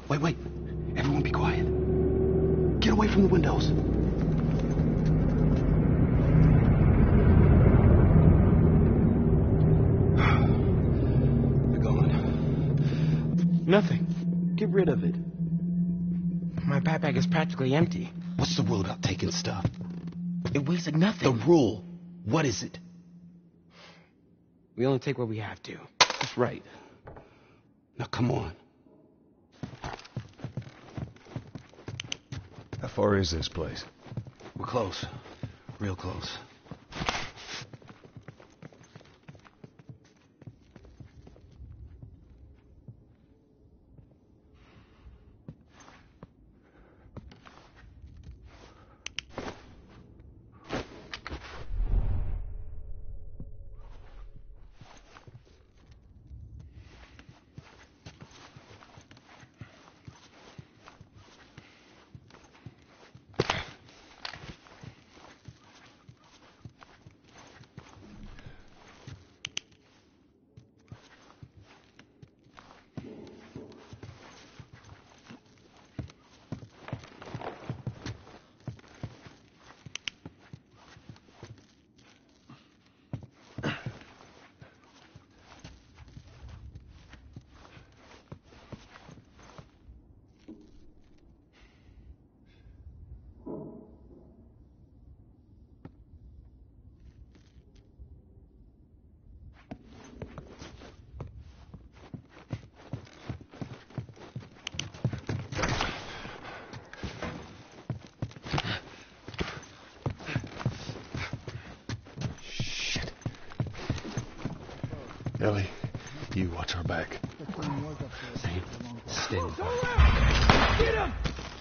Wait, wait. Everyone be quiet. Get away from the windows. They're gone. Nothing. Get rid of it. My backpack is practically empty. What's the rule about taking stuff? It weighs like nothing. The rule. What is it? We only take what we have to. That's right. Now come on. How far is this place? We're close. Real close. Ellie, you watch our back. Zane, stand by. Get him!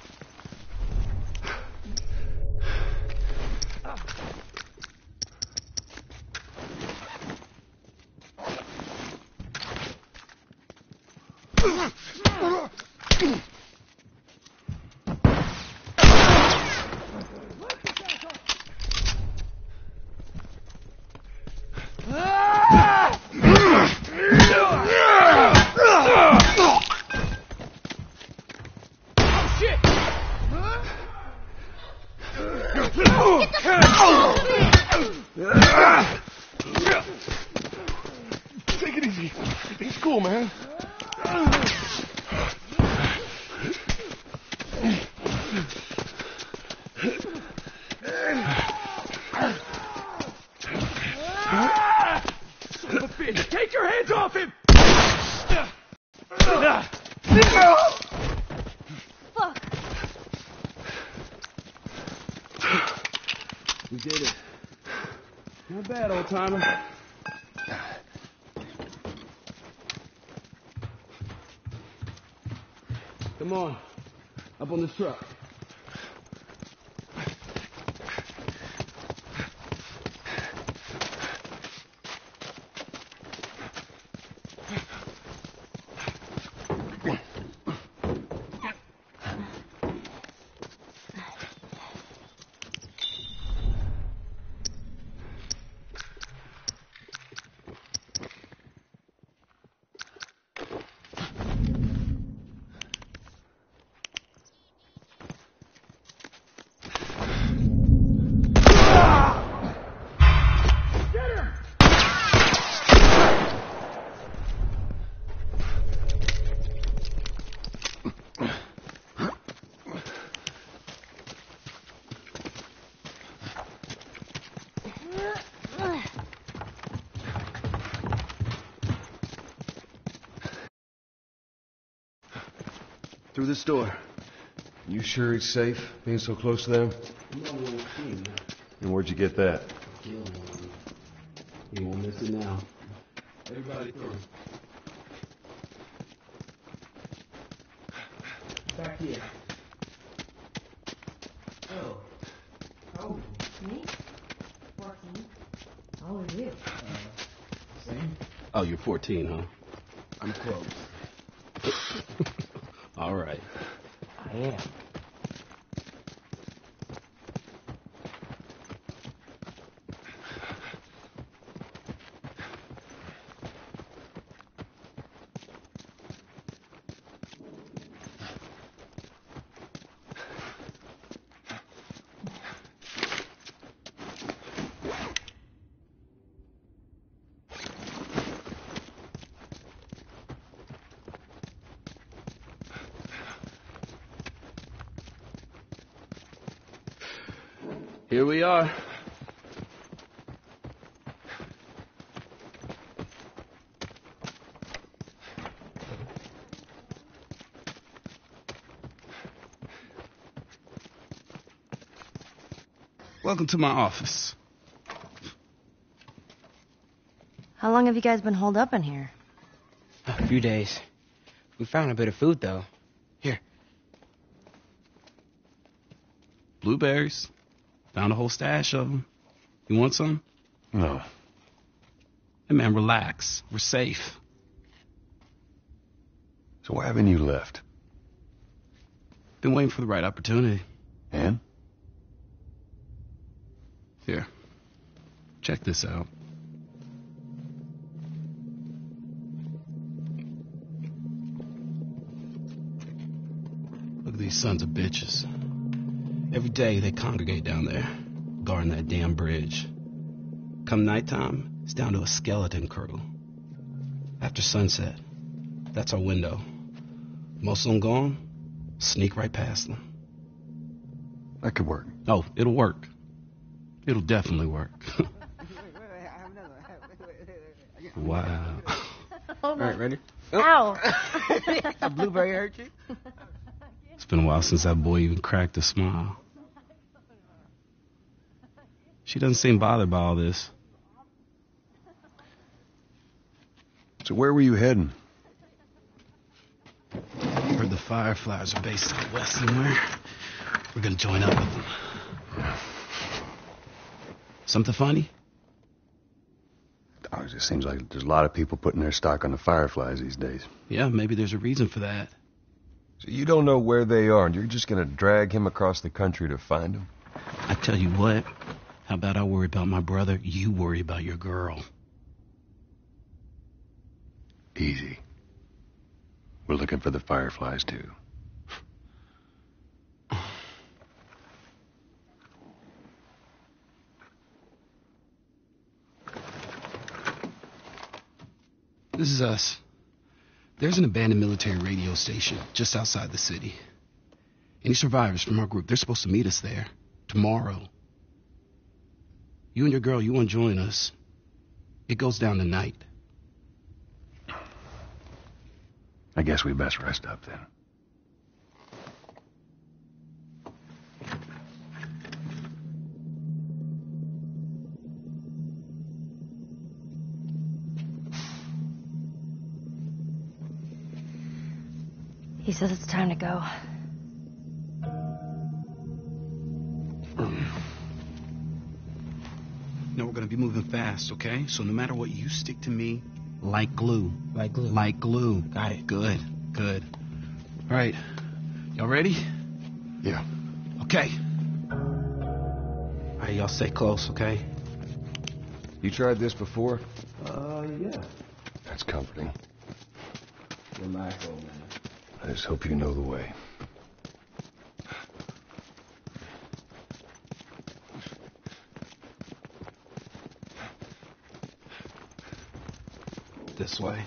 Take it easy. It's cool, man. Son of a bitch! Take your hands off him! Fuck. We did it. Not bad, old timer. Come on. Up on this truck. Through this door. You sure it's safe being so close to them? And where'd you get that? You won't miss it now. Everybody through. Back here. Oh. Oh, me? 14. How old are you? Same. Oh, you're 14, huh? I'm close. All right. I am. Here we are. Welcome to my office. How long have you guys been holed up in here? A few days. We found a bit of food, though. Here. Blueberries. Found a whole stash of them. You want some? No. Hey, man, relax. We're safe. So why haven't you left? Been waiting for the right opportunity. And? Here. Check this out. Look at these sons of bitches. Every day they congregate down there, guarding that damn bridge. Come nighttime, it's down to a skeleton crew. After sunset, that's our window. Most of them gone, sneak right past them. That could work. Oh, it'll work. It'll definitely work. Wow. All right, ready? Ow! A blueberry hurt you? It's been a while since that boy even cracked a smile. She doesn't seem bothered by all this. So where were you heading? Heard the Fireflies are based out west somewhere. We're gonna join up with them. Something funny? Oh, it just seems like there's a lot of people putting their stock on the Fireflies these days. Yeah, maybe there's a reason for that. So you don't know where they are, and you're just going to drag him across the country to find them? I tell you what, how about I worry about my brother, you worry about your girl. Easy. We're looking for the Fireflies, too. This is us. There's an abandoned military radio station just outside the city. Any survivors from our group, they're supposed to meet us there tomorrow. You and your girl, you want to join us. It goes down tonight. I guess we best rest up then. He says it's time to go. No, we're going to be moving fast, okay? So no matter what, you stick to me like glue. Like glue. Like glue. Got it. Good, good. All right. Y'all ready? Yeah. Okay. All right, y'all stay close, okay? You tried this before? Yeah. That's comforting. Relax, old man. I just hope you know the way. This way.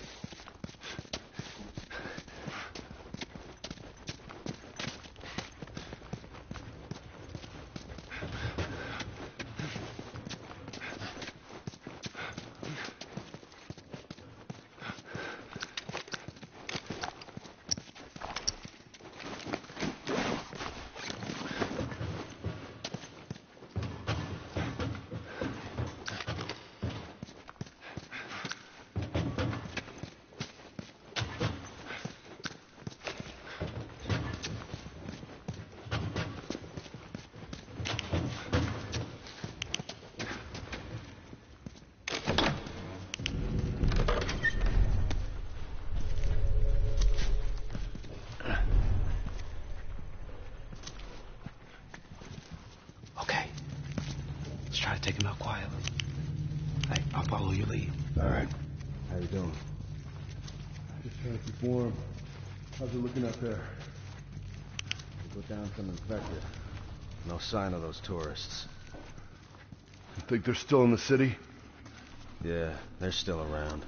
Try to take him out quietly. Hey, I'll follow your lead. All right. How you doing? Just trying to keep warm. How's it looking up there? We put down some infected. No sign of those tourists. You think they're still in the city? Yeah, they're still around.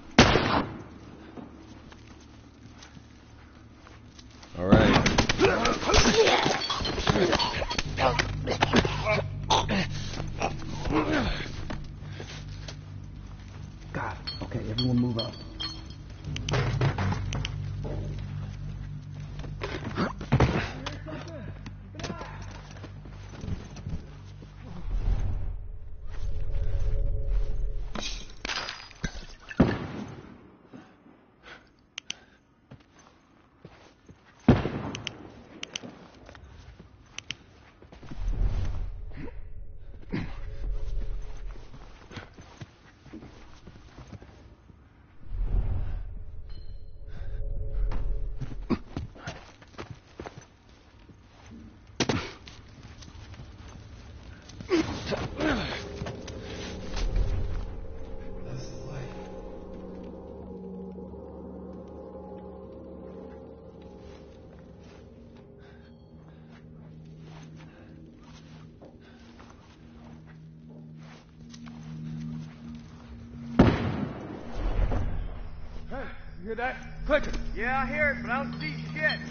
All right. Got it. Okay, everyone move up. You hear that? Clicking. Yeah, I hear it, but I don't see shit.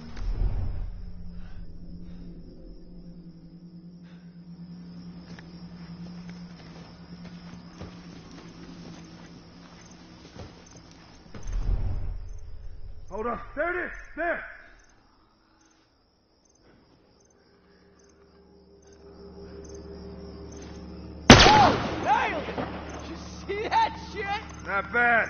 Hold on. There it is. There. Oh, nailed it! Did you see that shit? Not bad.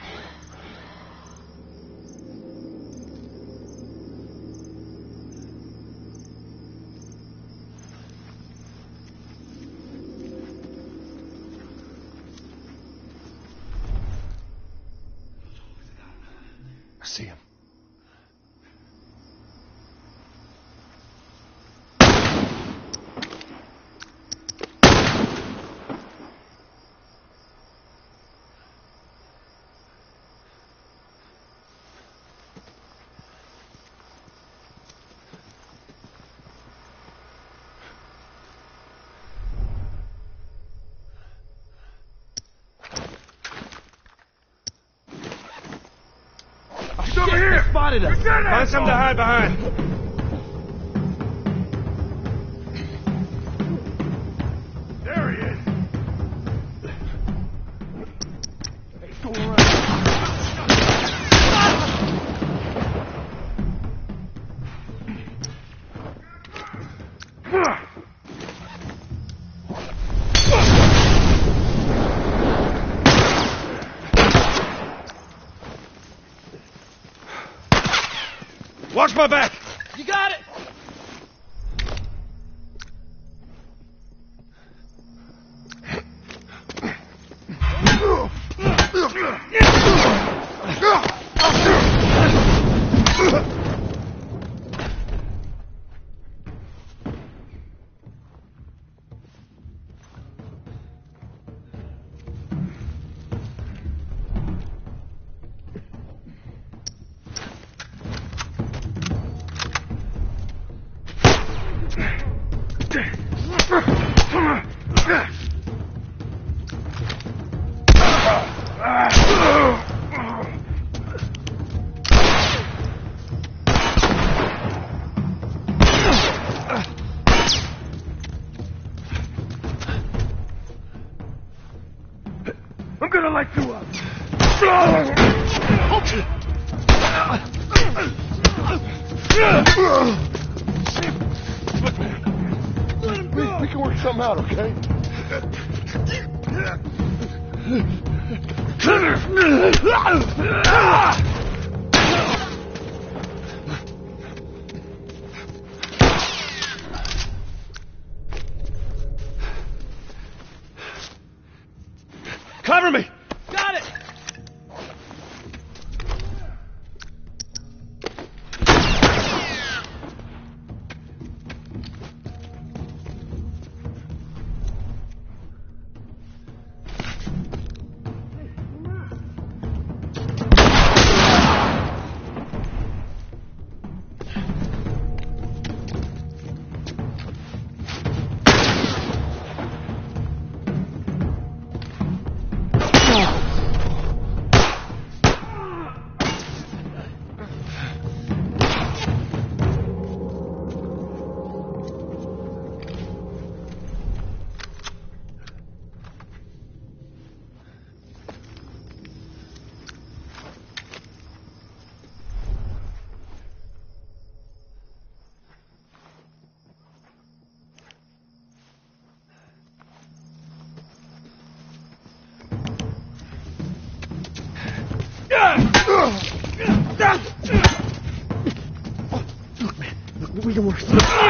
I see him. He's over here! Spotted us. Find something to hide behind. There he is. Hey, he's going around. Watch my back! You got it! I'm gonna light you up. We can work something out, okay? Cover me! Got it! even worse.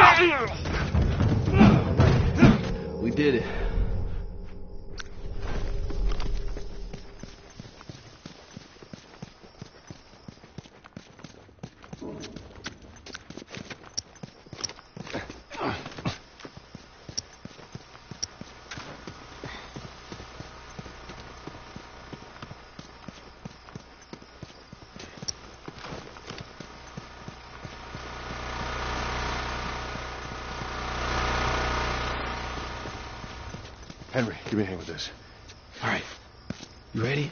We did it. Henry, give me a hand with this. All right. You ready?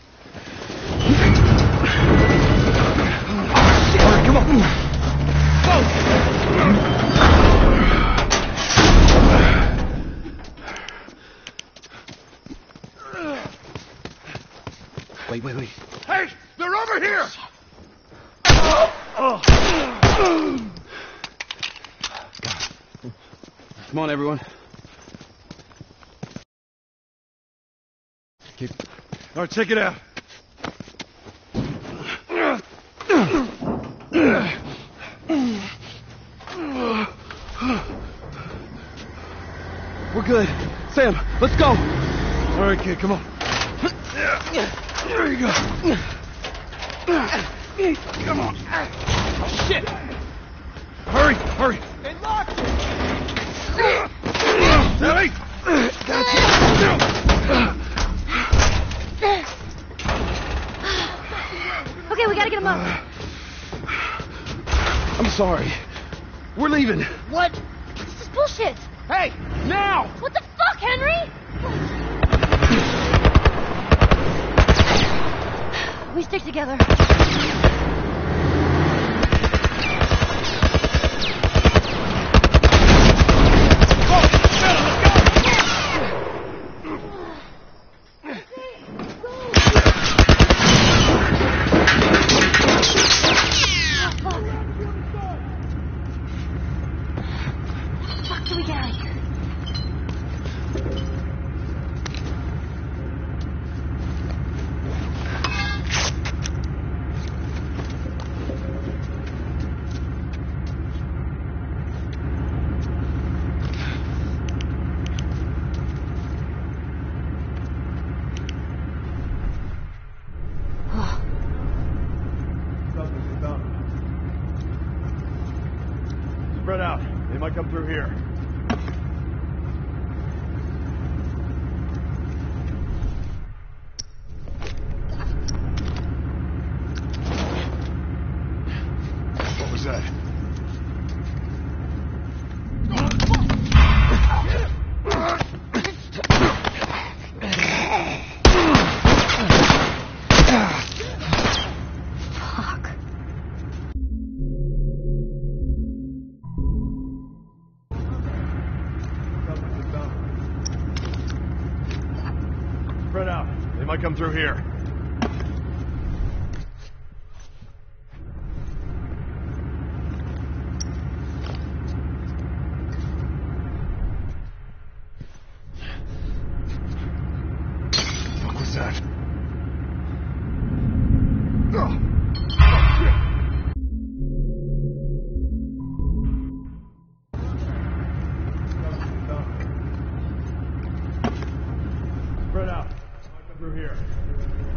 All right, come on. Wait. Hey, they're over here! Come on, everyone. All right, check it out. We're good. Sam, let's go. All right, kid, come on. There you go. Come on. Oh, shit! Hurry. They locked it! Ellie! Okay, we gotta get him up. I'm sorry. We're leaving. What? This is bullshit. Hey, now! What the fuck, Henry? We stick together. Spread out. They might come through here. What was that? Fuck. Spread out. They might come through here. What was that? Oh. Spread out. Come through here.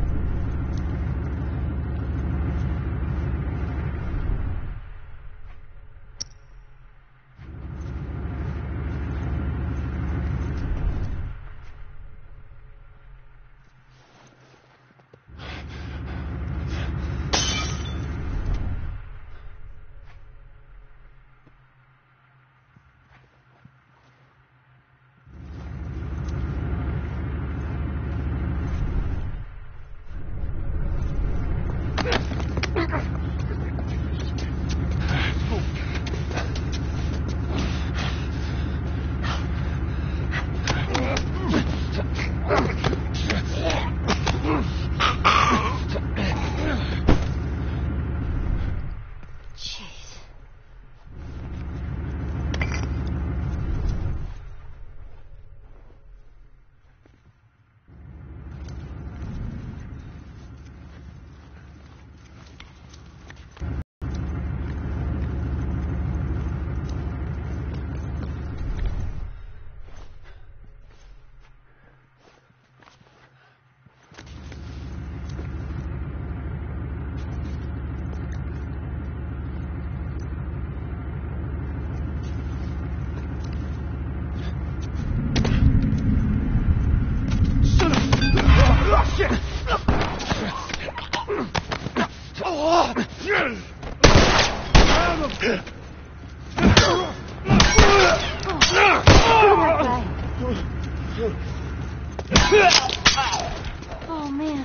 Oh, man.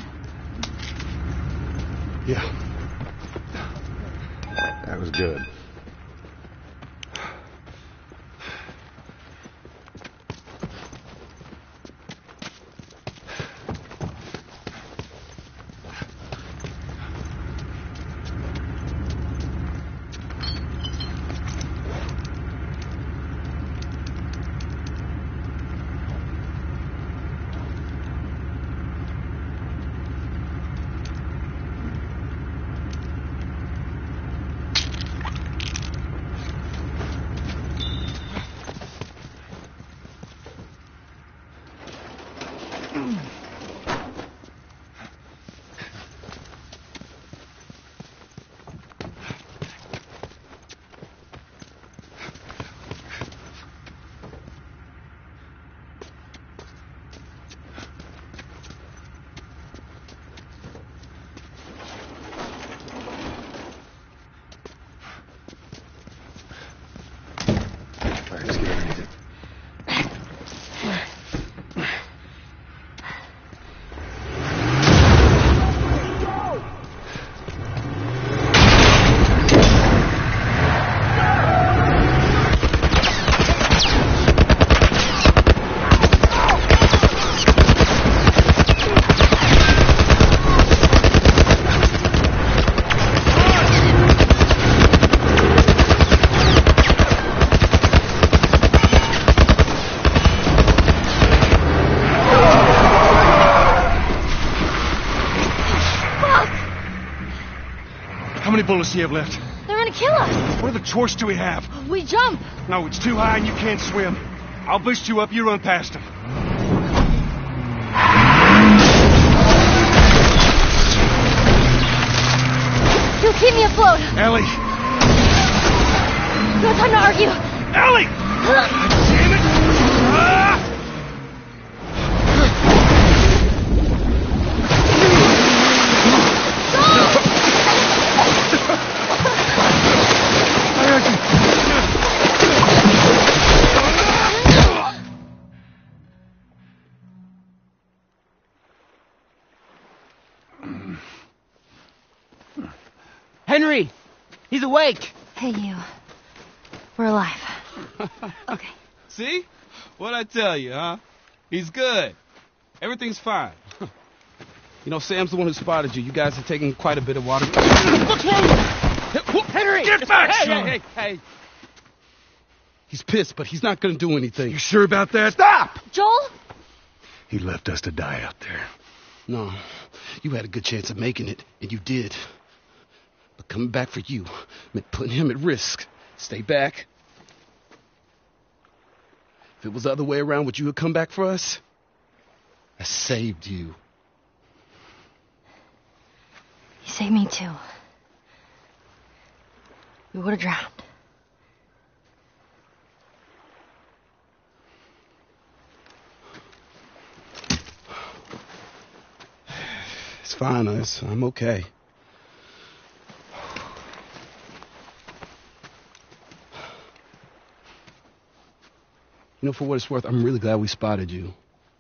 Yeah. That was good. All right, let's get underneath it. How many bullets do you have left? They're gonna kill us. What other choice do we have? We jump. No, it's too high and you can't swim. I'll boost you up, you run past them. You'll keep me afloat. Ellie! No time to argue. Ellie! Damn it! Ah! Henry! He's awake! Hey, you. We're alive. Okay. See? What'd I tell you, huh? He's good. Everything's fine. You know, Sam's the one who spotted you. You guys are taking quite a bit of water. What's wrong? Henry! Get back, Hey, son! hey, hey, hey. He's pissed, but he's not going to do anything. You sure about that? Stop! Joel? He left us to die out there. No, you had a good chance of making it, and you did. But coming back for you meant putting him at risk. Stay back. If it was the other way around, would you have come back for us? I saved you. You saved me too. We would have drowned. It's fine, I'm okay. You know, for what it's worth, I'm really glad we spotted you.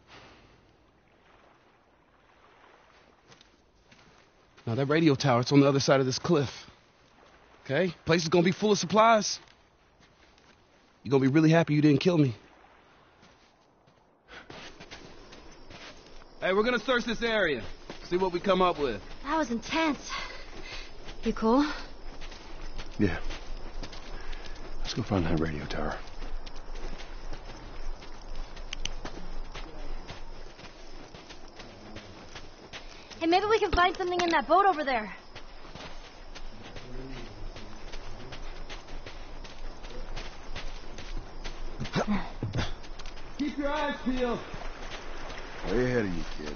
Now, that radio tower, it's on the other side of this cliff. Okay? Place is gonna be full of supplies. You're gonna be really happy you didn't kill me. Hey, we're gonna search this area. See what we come up with. That was intense. You cool? Yeah. Let's go find that radio tower. Hey, maybe we can find something in that boat over there. Keep your eyes peeled. Way ahead of you, kid.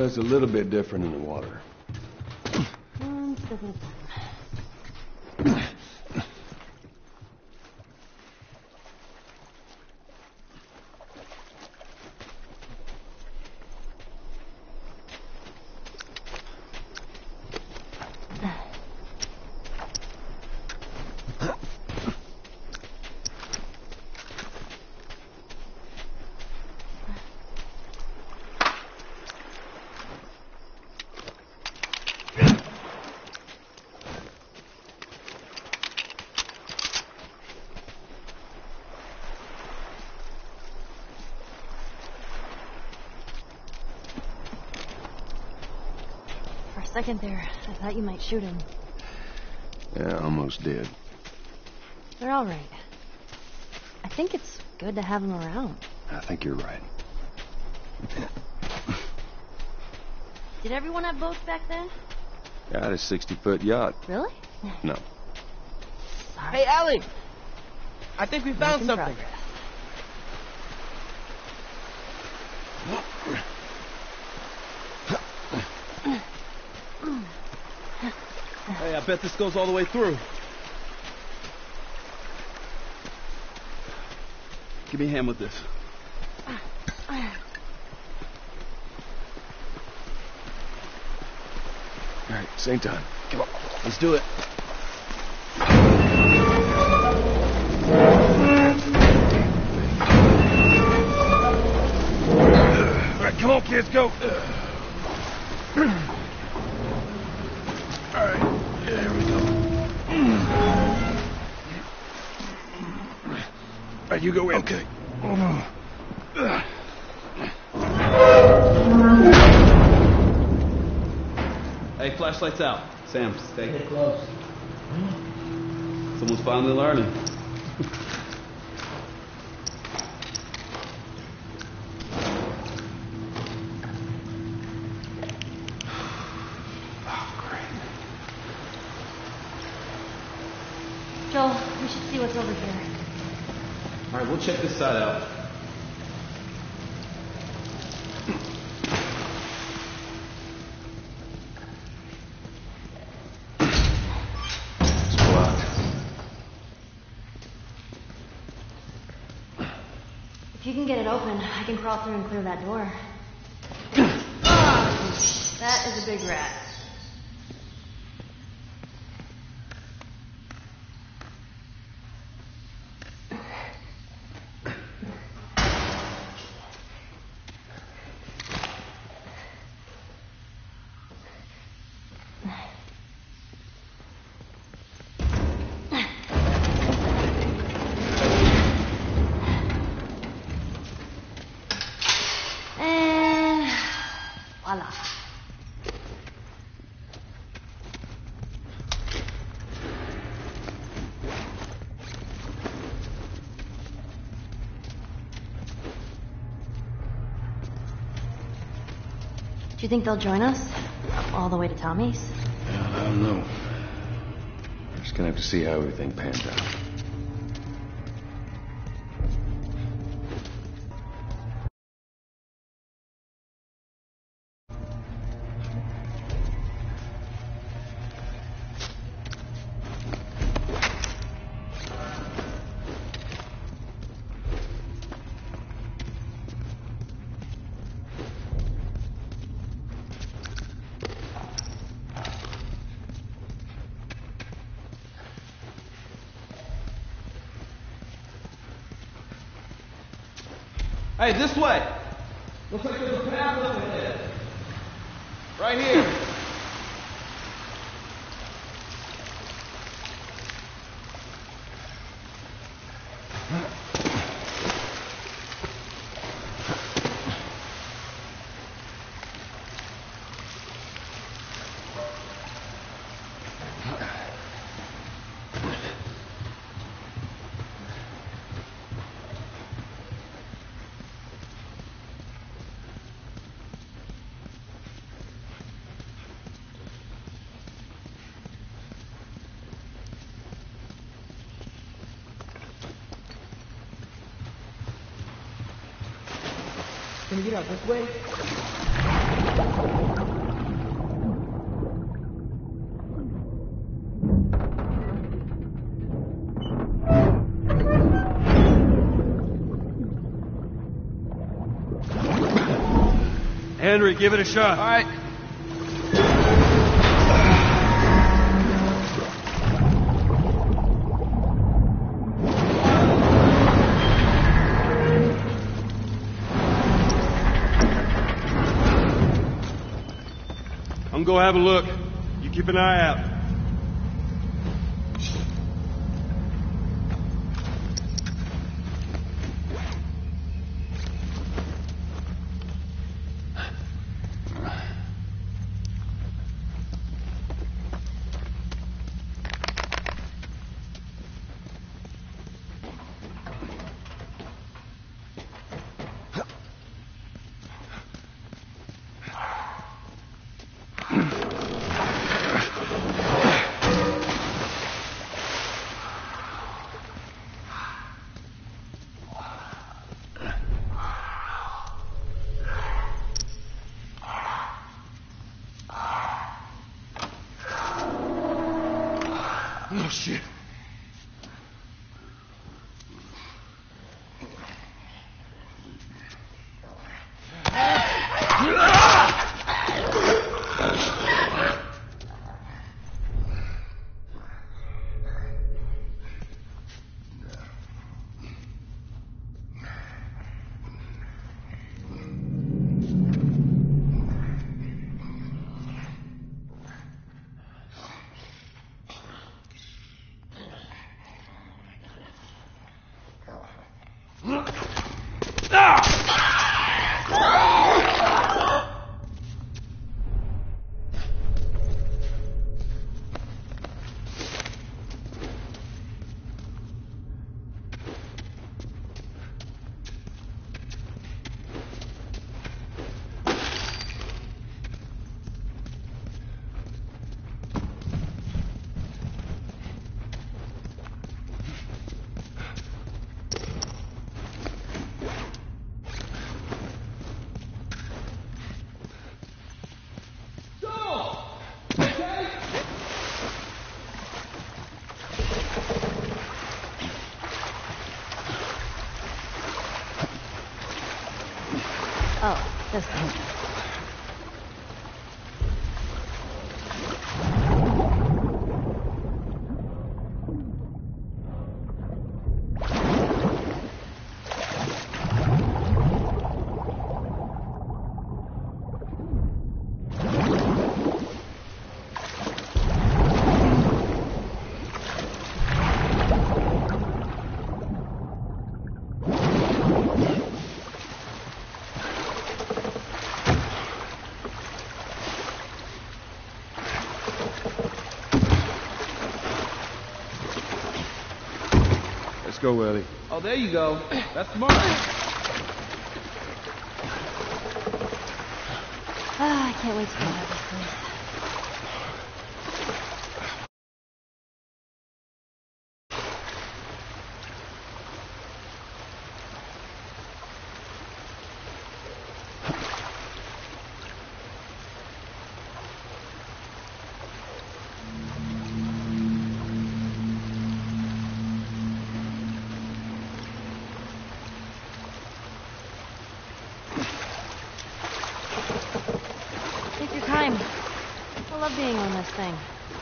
It's a little bit different in the water. One step at a time. For a second there, I thought you might shoot him. Yeah, almost did. They're all right. I think it's good to have them around. I think you're right. Did everyone have boats back then? Got a 60-foot yacht. Really? No. Hey, Allie! I think we found Making something. progress. Hey, I bet this goes all the way through. Give me a hand with this. All right, same time. Come on. Let's do it. All right, come on, kids, go. All right, there we go. All right, you go in. Okay. Hey, flashlight's out. Sam, stay close. Someone's finally learning. Joel, we should see what's over here. All right, we'll check this side out. It's blocked. If you can get it open, I can crawl through and clear that door. That is a big rat. And voila. Do you think they'll join us? All the way to Tommy's? I don't know. We're just gonna have to see how everything pans out. Hey, this way. Looks like there's a path up ahead. Right here. Can we get out this way? Henry, give it a shot. All right. I'm gonna have a look. You keep an eye out. Oh, shit. Oh, this thing. Let's go, Willie. Oh, there you go. That's smart. Ah, I can't wait to get out of this place. Take your time. I love being on this thing.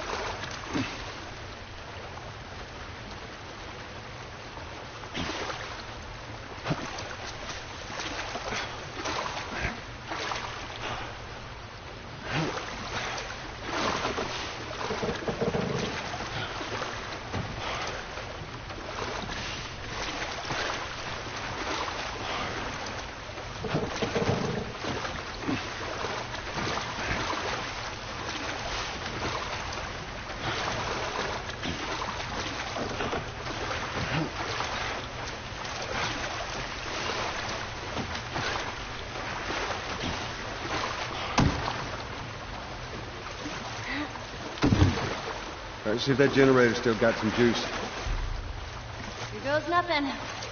All right, see if that generator's still got some juice. Here goes nothing.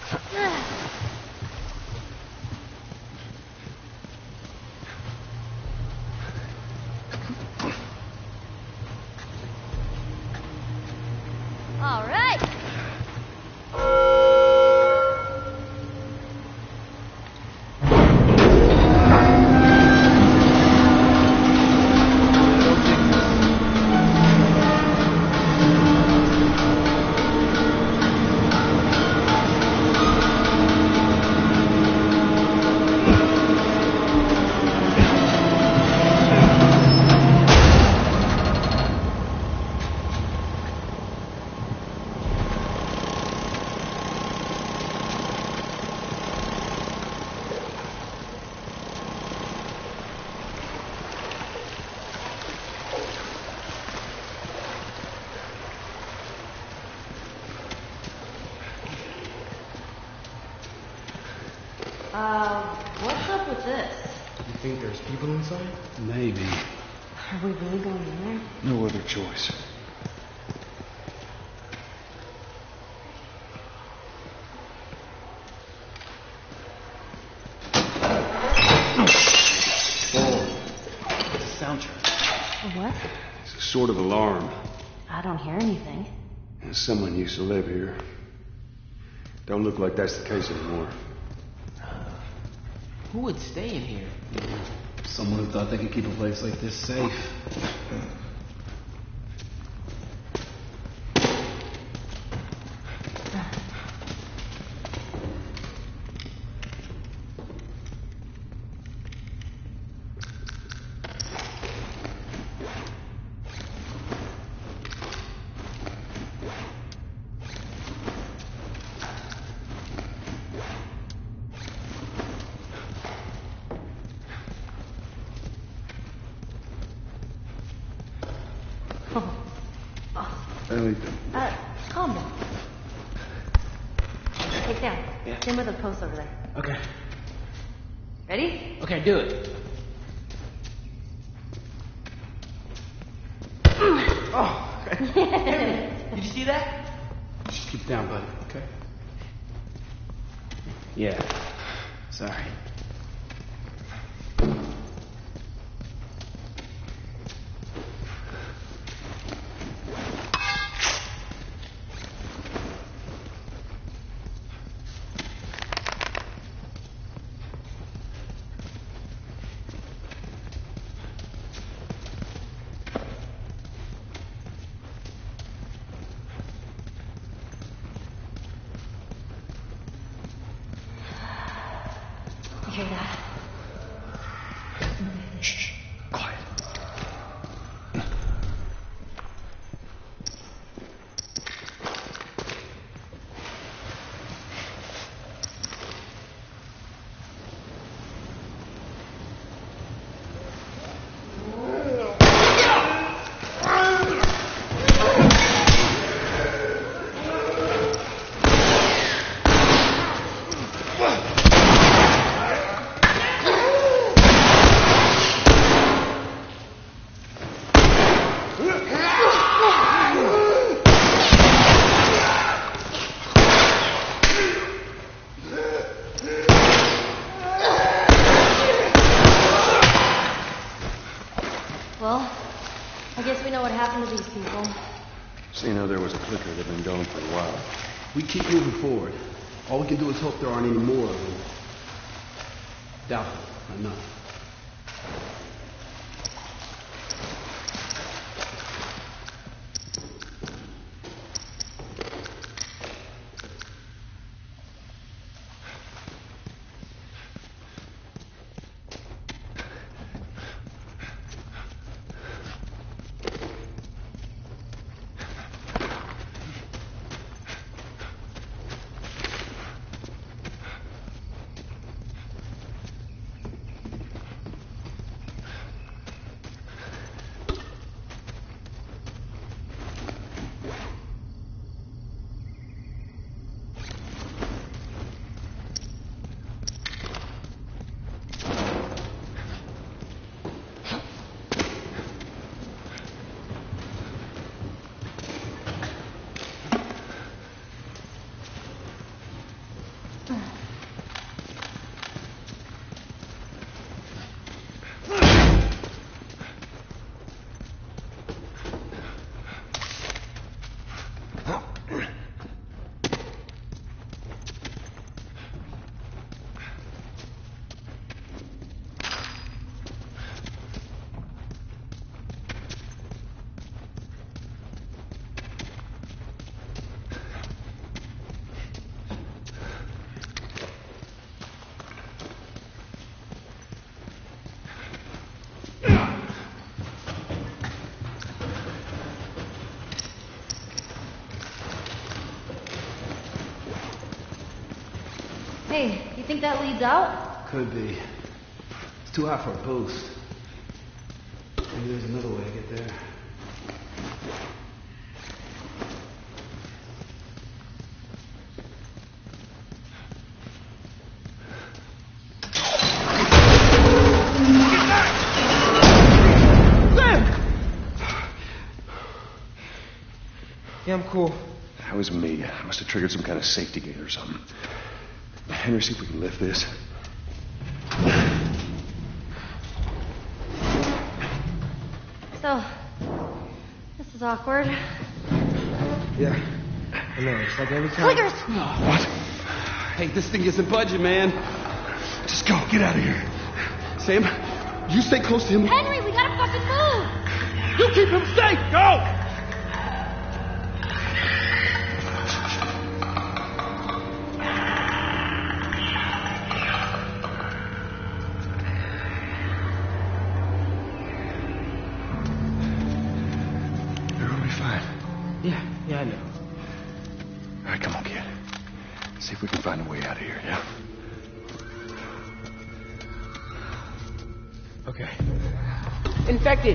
All right. What's up with this? You think there's people inside? Maybe. Are we really going in there? No other choice. Soundtrack. A what? It's a sort of alarm. I don't hear anything. Someone used to live here. Don't look like that's the case anymore. Who would stay in here? Someone who thought they could keep a place like this safe. Anything. Calm down. Hey, Sam. Yeah. Stand by the post over there. Okay. Ready? Okay, do it. Oh. Did you see that? Just keep it down, buddy, okay? Yeah. Sorry. You hear that? Shh. Quiet. Well, I guess we know what happened to these people. Seeing how there was a clicker, they've been gone for a while. We keep moving forward. All we can do is hope there aren't any more of them. Doubtful, enough. Hey, you think that leads out? Could be. It's too high for a boost. Maybe there's another way to get there. Yeah, I'm cool. That was me. I must have triggered some kind of safety gate or something. Henry, see if we can lift this. So, this is awkward. Yeah. I know, it's like every time... Clickers! What? Hey, this thing isn't budging, man. Just go. Get out of here. Sam, you stay close to him. Henry, we gotta fucking move! You keep him safe. Go! Everyone will be fine. Yeah, I know. All right, come on, kid. See if we can find a way out of here, yeah? Okay. Infected!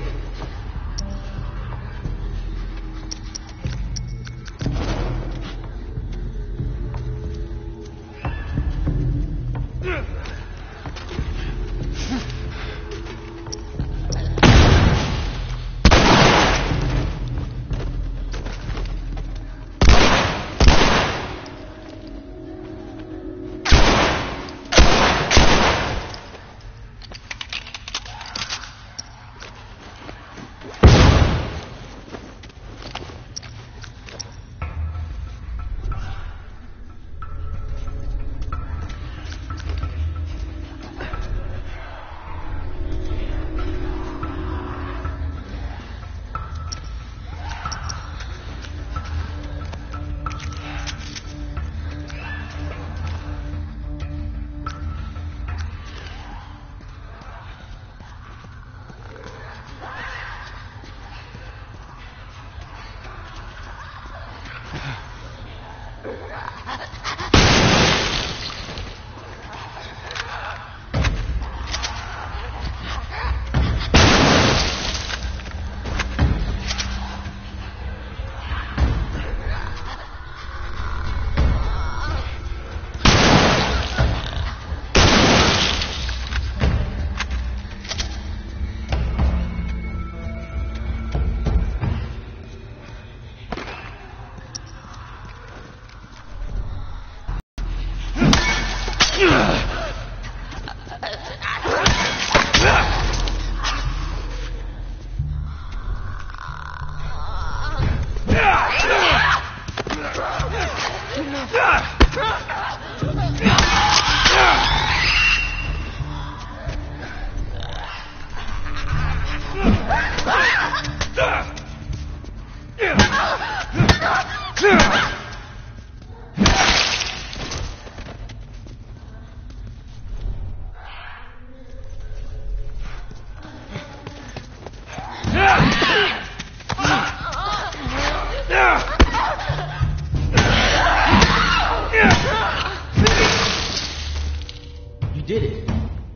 You did it.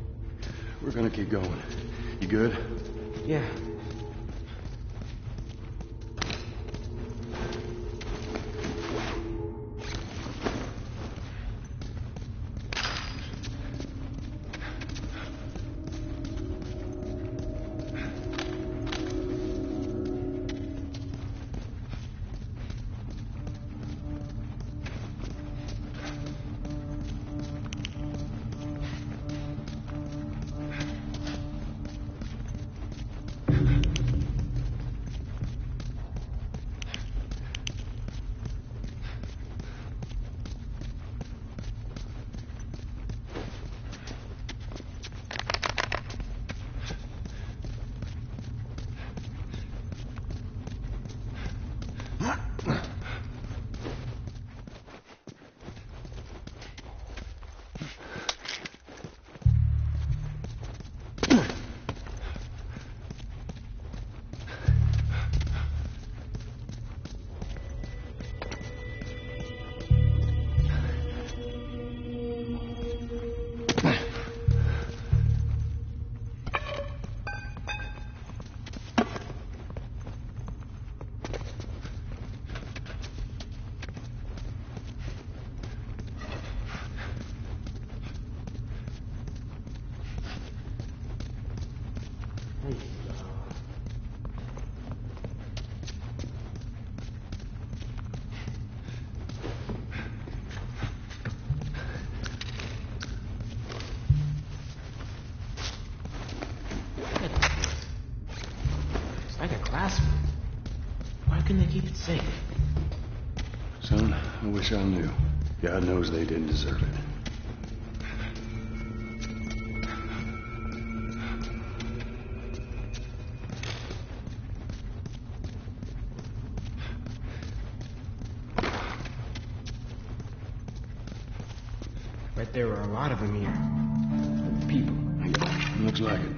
We're gonna keep going. You good? Yeah. hospital. Why couldn't they keep it safe? Son, I wish I knew. God knows they didn't deserve it. Bet there were a lot of them here. People. Yeah, looks like it.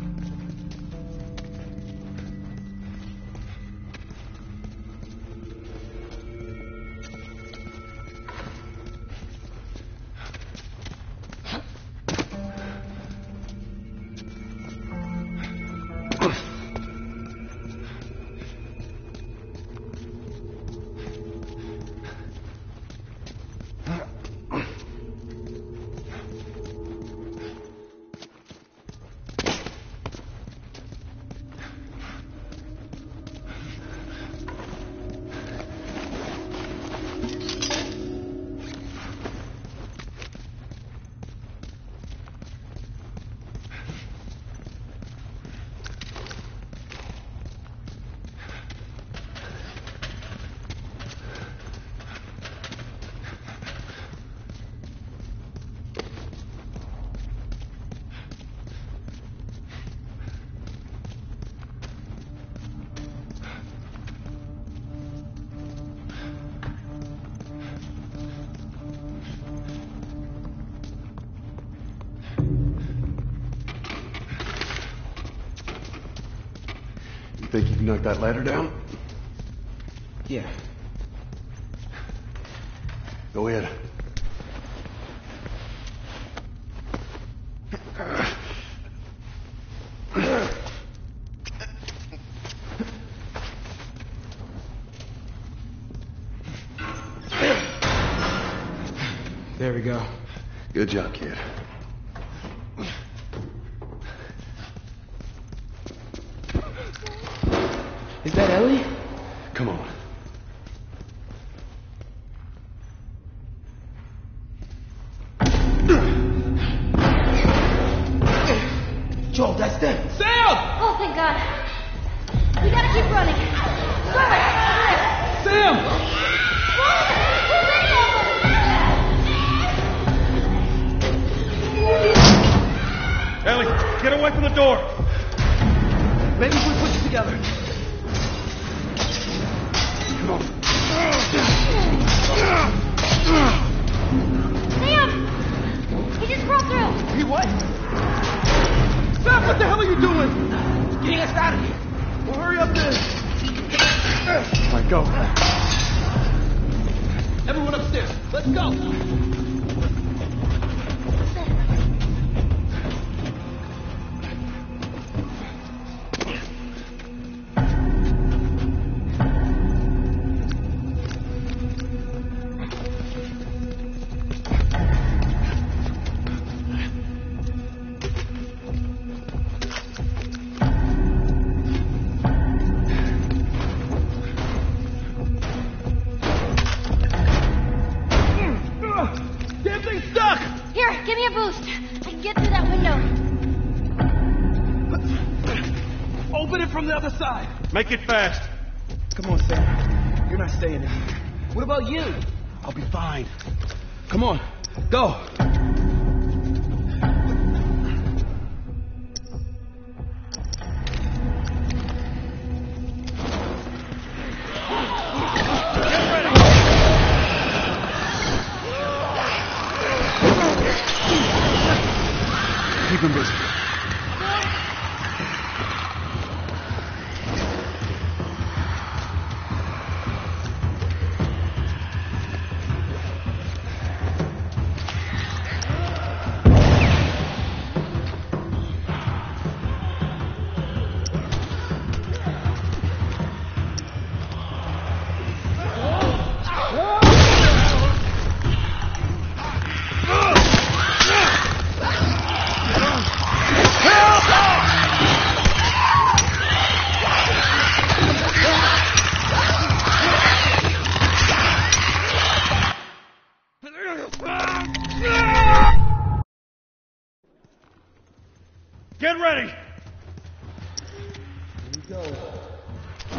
Think you can knock that ladder down? Yeah. Go ahead. There we go. Good job, kid. Is that Ellie? Come on. Joel, that's them. Sam! Oh, thank God. We gotta keep running. Sam! Ellie, get away from the door. Maybe if we push it together. Come on. Sam! He just broke through. He what? Sam, what the hell are you doing? Getting us out of here. Well, hurry up then. All right, go. Everyone upstairs. Let's go. Damn thing's stuck! Here, give me a boost. I can get through that window. Open it from the other side. Make it fast. Come on, Sam. You're not staying in here. What about you? I'll be fine. Come on, go. Keep him busy. Get ready. Here we go.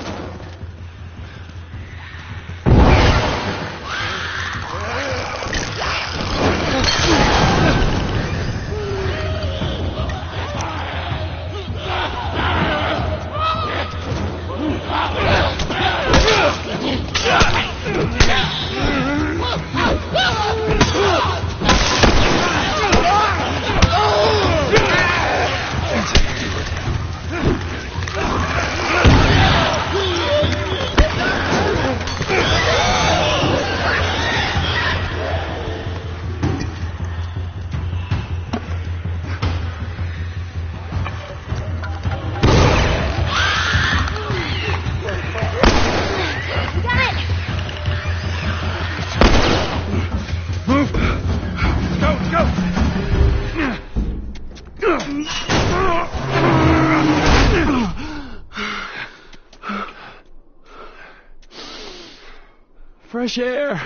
Fresh air.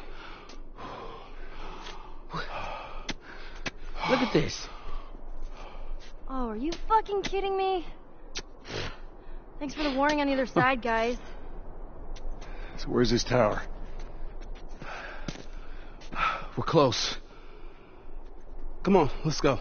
Look at this. Oh, are you fucking kidding me? Thanks for the warning on the other side, guys. So where's this tower? We're close. Come on, let's go.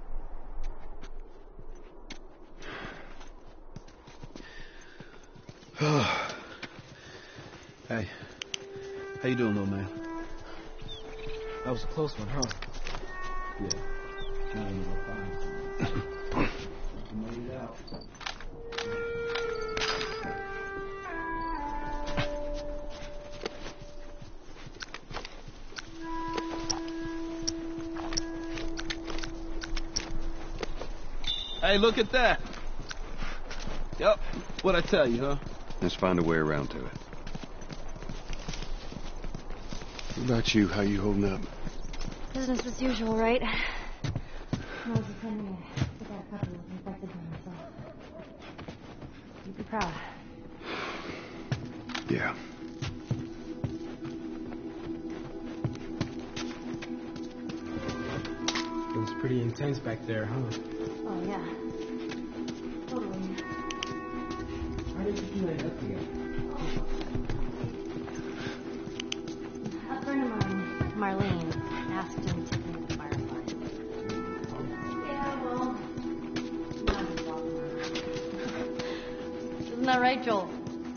Hey, how you doing, little man? That was a close one, huh? Yeah. Made it out. Hey, look at that. Yep. What'd I tell you, huh? Let's find a way around to it. What about you? How you holding up? Business as usual, right? Nose is coming in. I got a couple of infected ones, so you'd be proud. Yeah. It was pretty intense back there, huh? Oh, yeah. Totally. How did you two end up together? A friend of mine, Marlene, asked him to take me to the Fireflies. Yeah, well, not his fault. Isn't that right, Joel?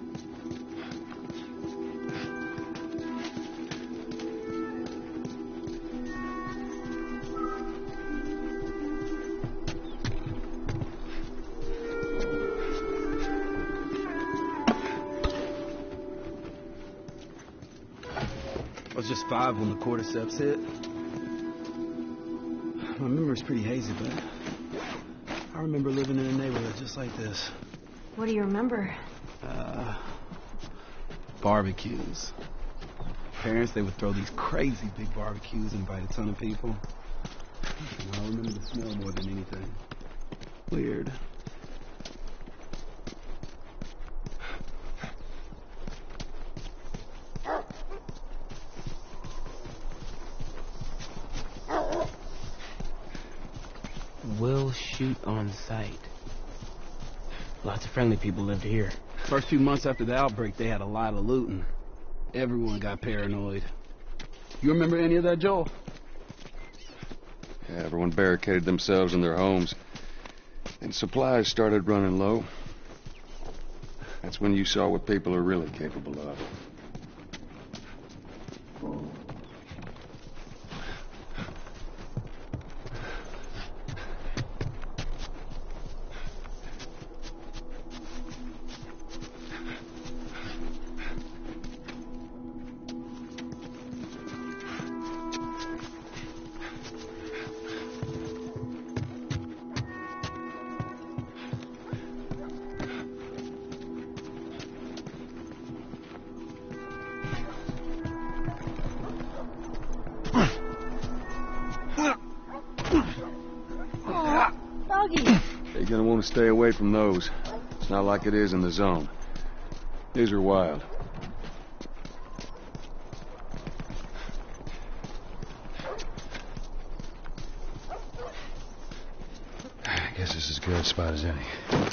I was just 5 when the cordyceps hit. My memory's pretty hazy, but I remember living in a neighborhood just like this. What do you remember? Barbecues. Parents, they would throw these crazy big barbecues and invite a ton of people. And I remember the smell more than anything. Weird. We'll shoot on sight. Lots of friendly people lived here. First few months after the outbreak, they had a lot of looting. Everyone got paranoid. You remember any of that, Joel? Yeah, everyone barricaded themselves in their homes. And supplies started running low. That's when you saw what people are really capable of. Doggy! You're gonna want to stay away from those. It's not like it is in the zone. These are wild. I guess this is as good a spot as any.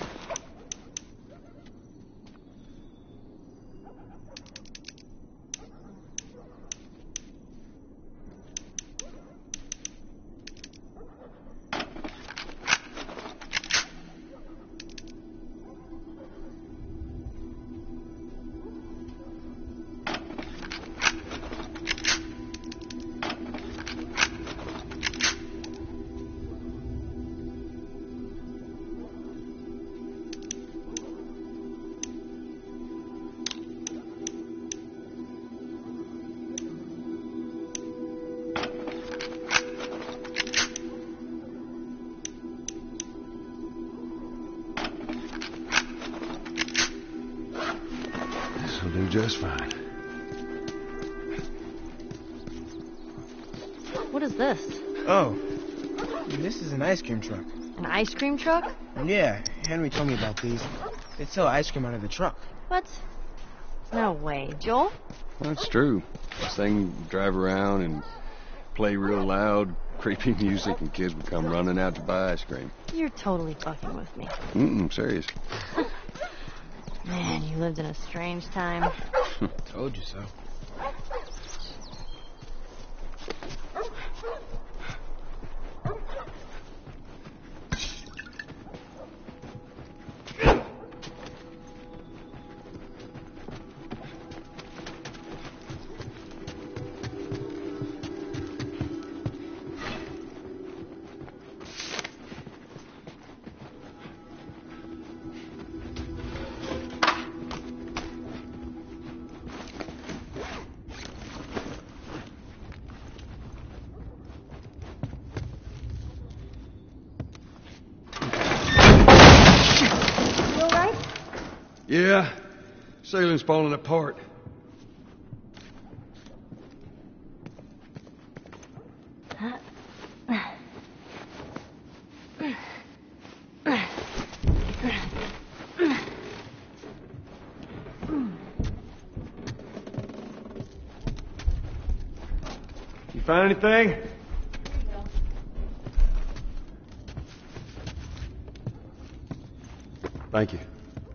This'll do just fine. What is this? Oh, this is an ice cream truck. An ice cream truck? Yeah, Henry told me about these. They sell ice cream out of the truck. What? No way. Joel? That's true. This thing would drive around and play real loud, creepy music, and kids would come running out to buy ice cream. You're totally fucking with me. Serious. Man, you lived in a strange time. Told you so. Yeah, ceiling's falling apart. You find anything? Thank you.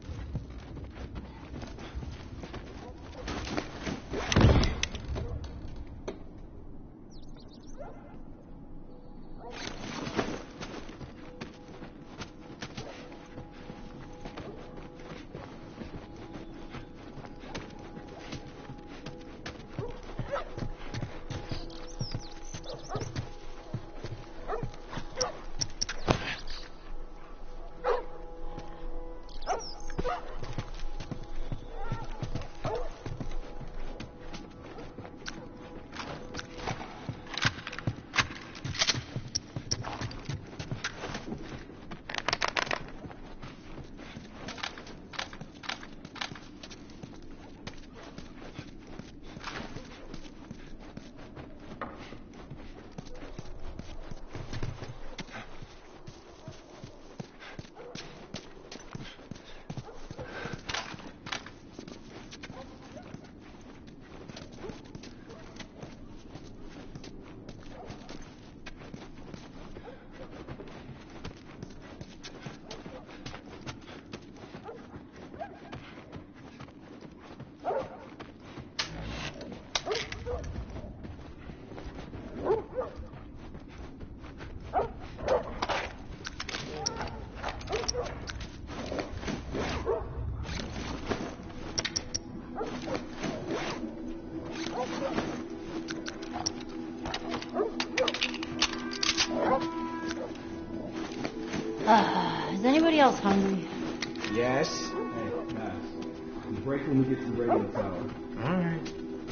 Is anybody else hungry? Yes. Hey, guys. Break when we get to the radio tower. All right.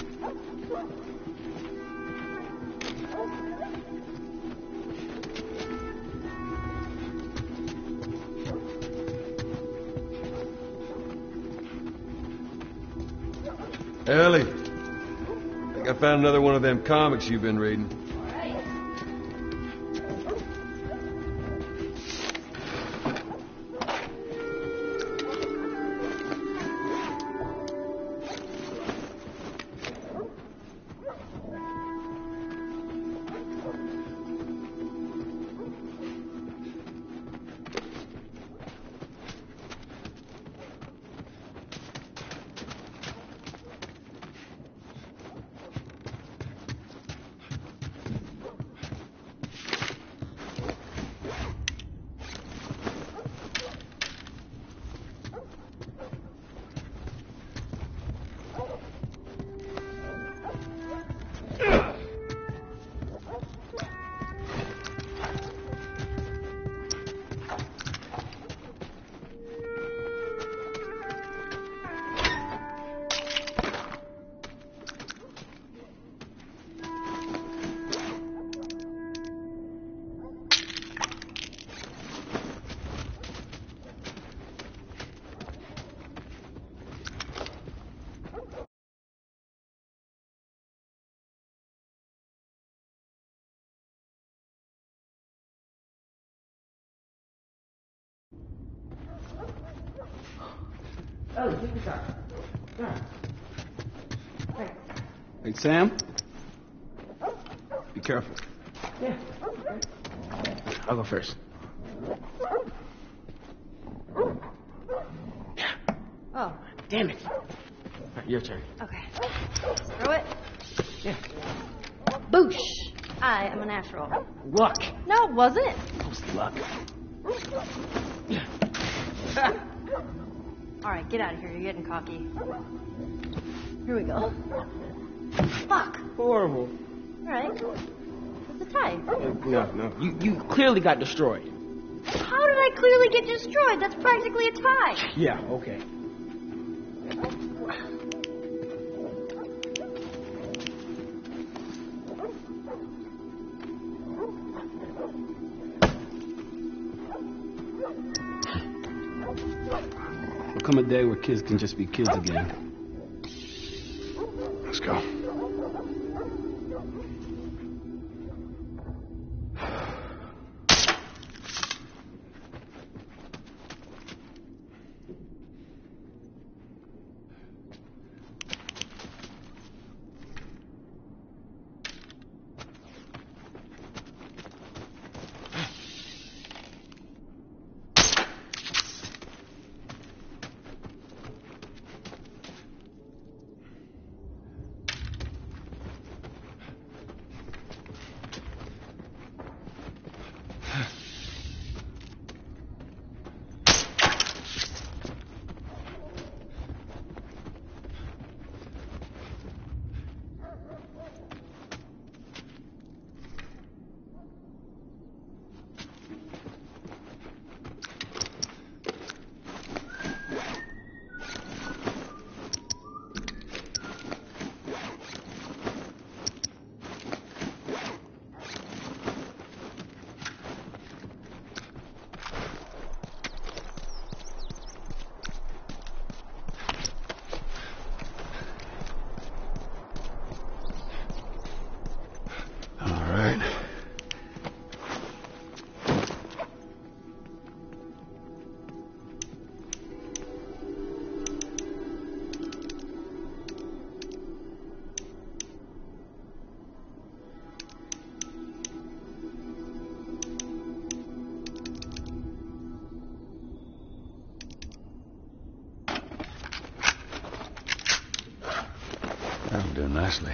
Ellie, I think I found another one of them comics you've been reading. Ellie, take this out. Yeah. Hey, Sam? Be careful. Yeah. I'll go first. Oh, Damn it. All right, your turn. okay. Throw it. Yeah. Boosh! I am a natural. Luck. No, it wasn't. Post luck. All right, get out of here. You're getting cocky. Here we go. Fuck. Horrible. All right. It's a tie. No. You clearly got destroyed. How did I clearly get destroyed? That's practically a tie. Yeah, okay. There'll come a day where kids can just be kids again. Let's go. That'll do nicely.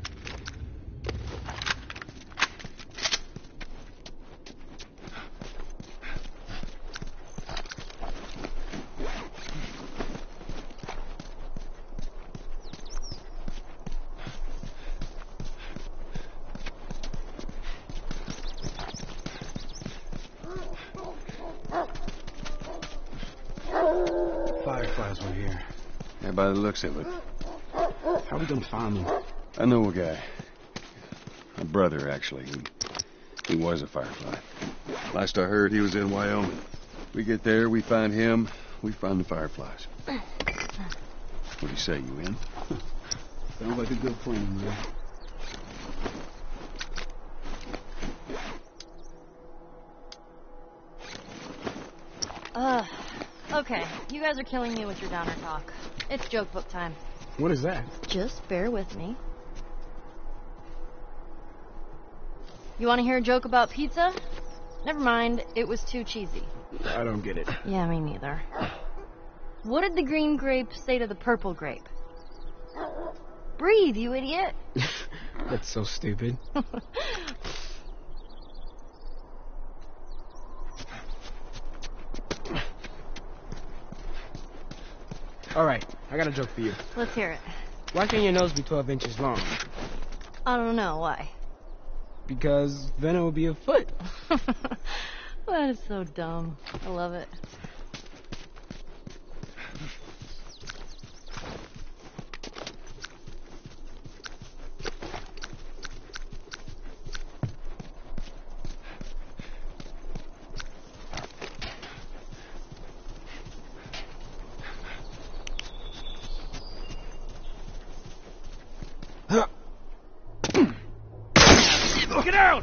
Fireflies were here. Yeah, by the looks of it. How are we gonna find them? I know a guy. My brother, actually. He was a firefly. Last I heard, he was in Wyoming. We get there, we find him, we find the fireflies. What do you say, you in? Sounds like a good plan, man. Okay, you guys are killing me with your downer talk. It's joke book time. What is that? Just bear with me. You want to hear a joke about pizza? Never mind, it was too cheesy. I don't get it. Yeah, me neither. What did the green grape say to the purple grape? Breathe, you idiot. That's so stupid. All right, I got a joke for you. Let's hear it. Why can't your nose be 12 inches long? I don't know, why? Because then it would be a foot. That is so dumb. I love it. Get out!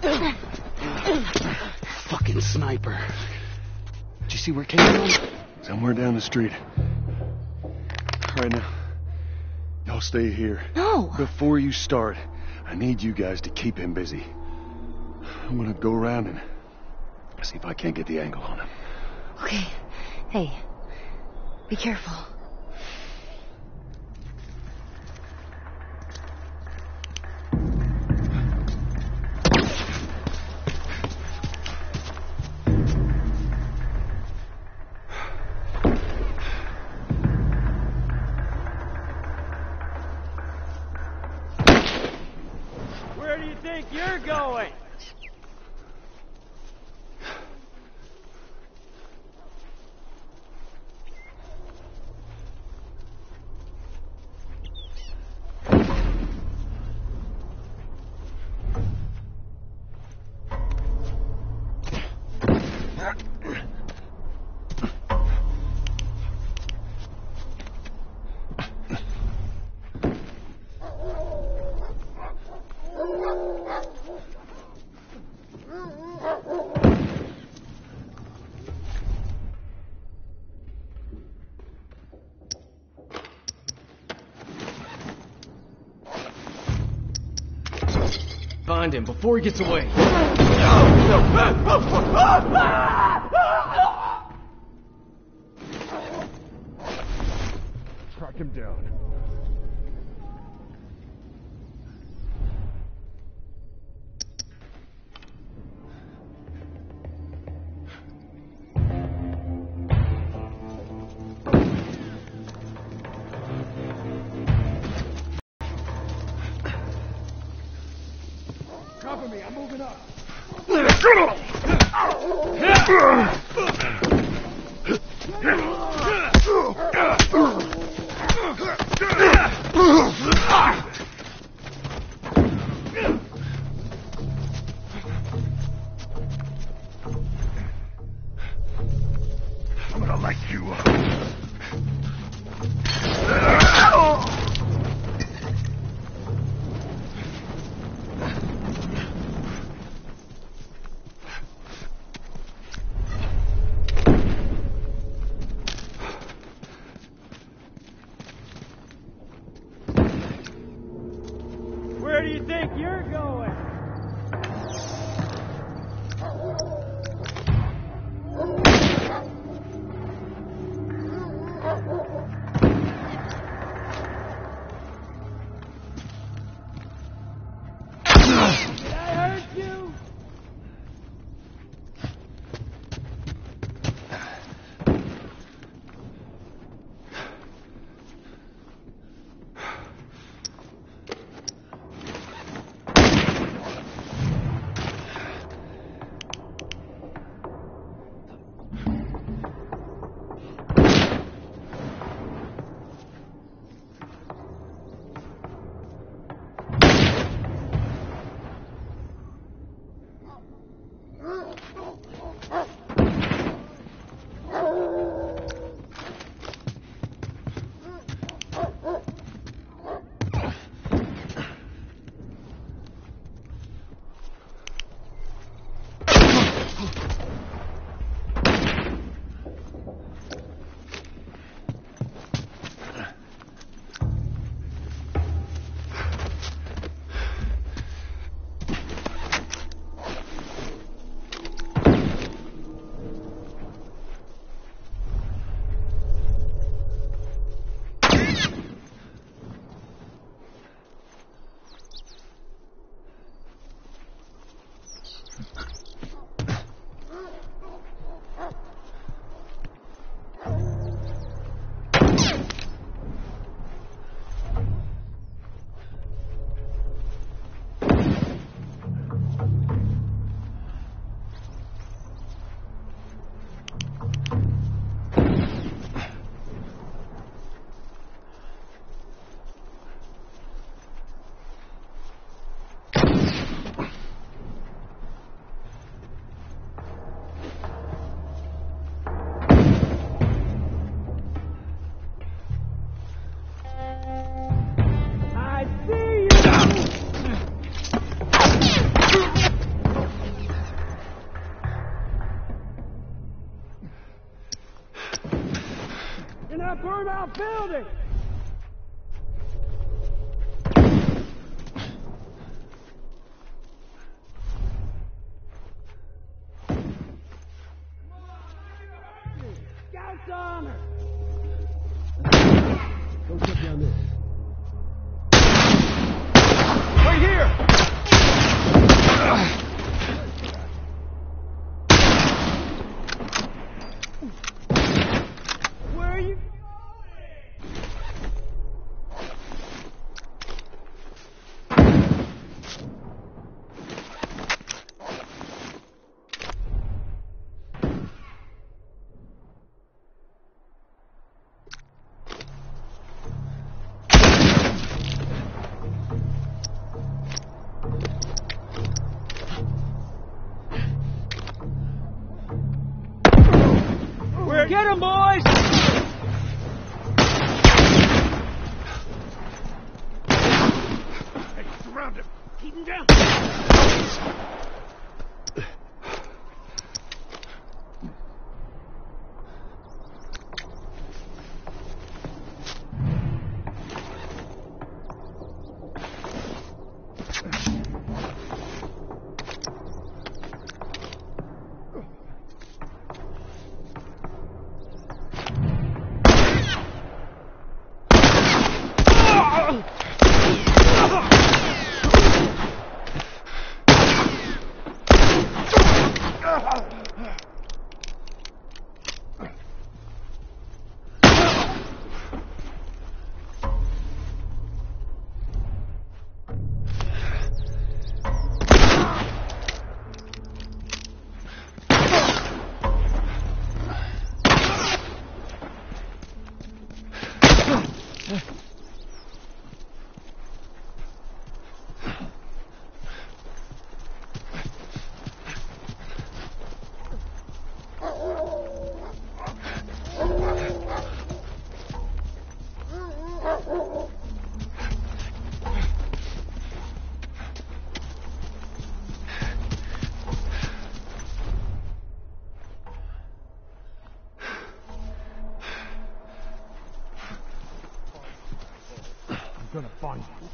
Fucking sniper. Did you see where it came from? Somewhere down the street. All right, now. Y'all stay here. No. Before you start, I need you guys to keep him busy. I'm gonna go around and see if I can't get the angle on him. Okay. Hey, be careful. Where do you think you're going? Find him before he gets away. Track him down. Cover me, I'm moving up. I'm gonna light you up. Where do you think you're going? Did I hurt you? In that burnt-out building! Get him, boys! Hey, surround him. Keep him down. I'm gonna find you.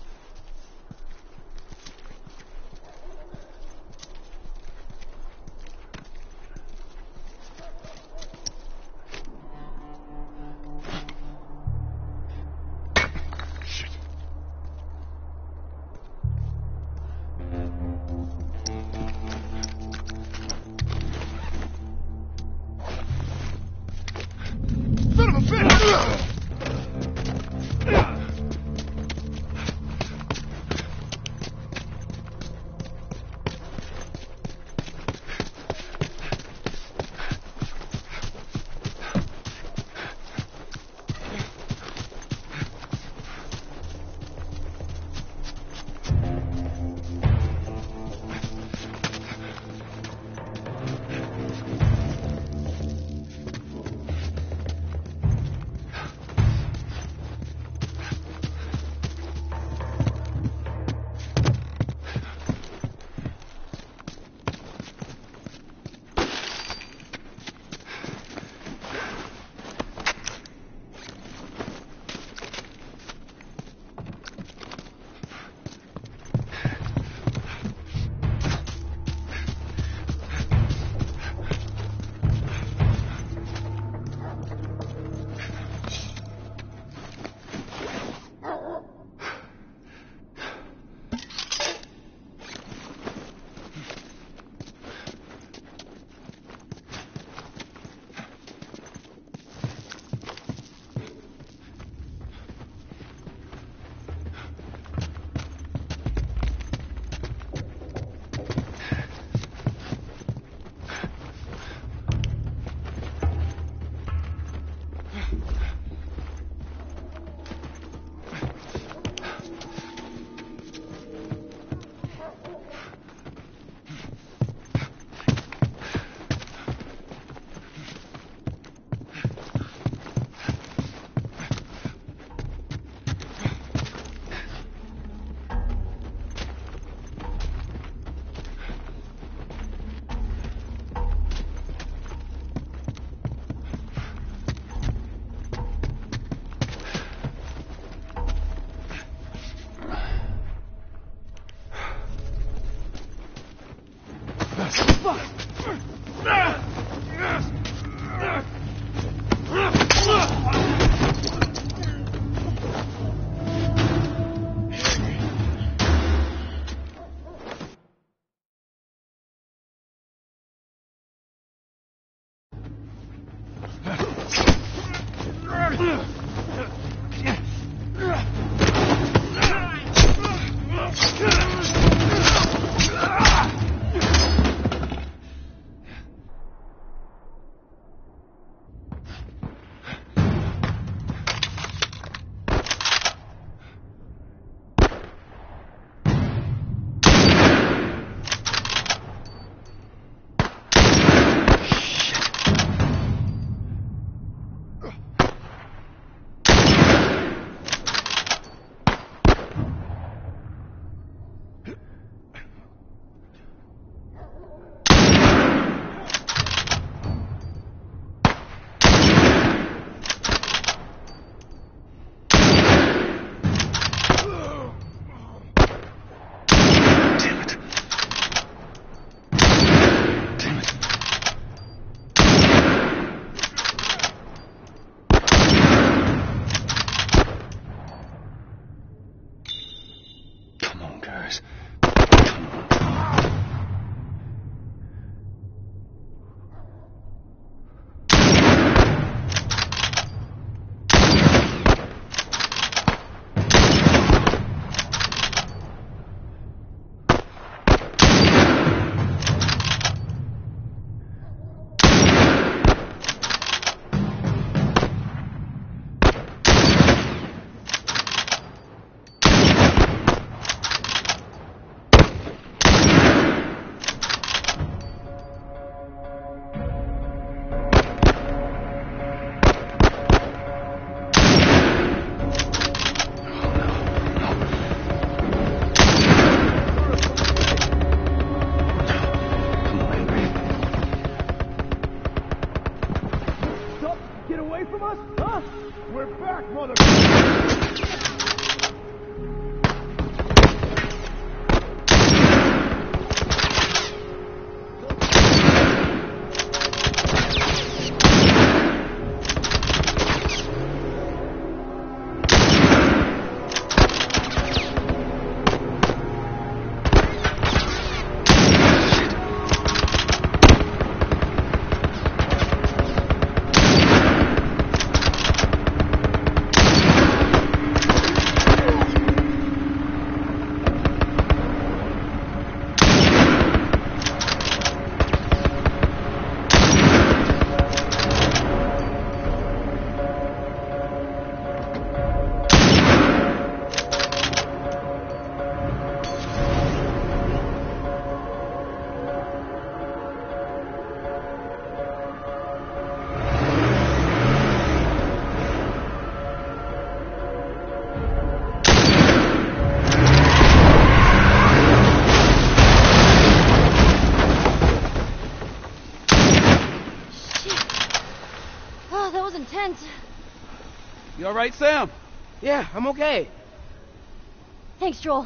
all right, Sam? Yeah, I'm okay. Thanks, Joel.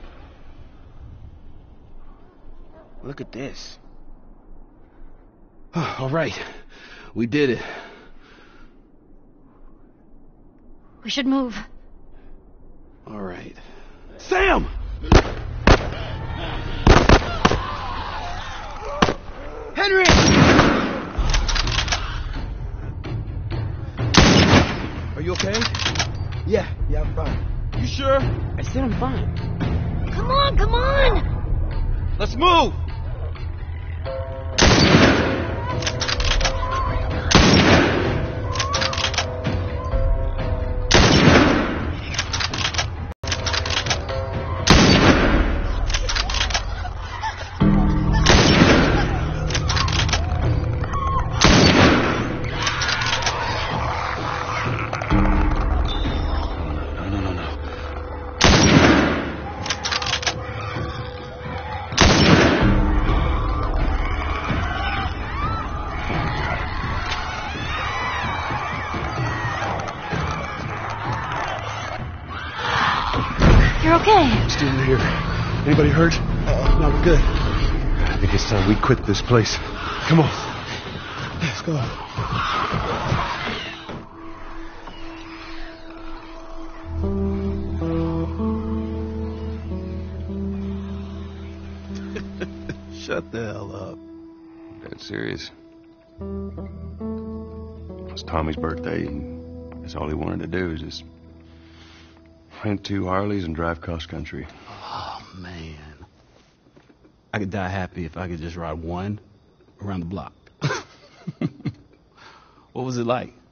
Look at this. All right. We did it. We should move. All right. Sam! Henry! Are you okay? Yeah, I'm fine. You sure? I said I'm fine. Come on, come on! Let's move! You're okay. Still here. Anybody hurt? No, we're good. I think it's time we quit this place. Come on. Let's go. Shut the hell up. Dead serious. It was Tommy's birthday, and that's all he wanted to do is just rent 2 Harleys and drive cross country. Oh, man. I could die happy if I could just ride one around the block. What was it like? It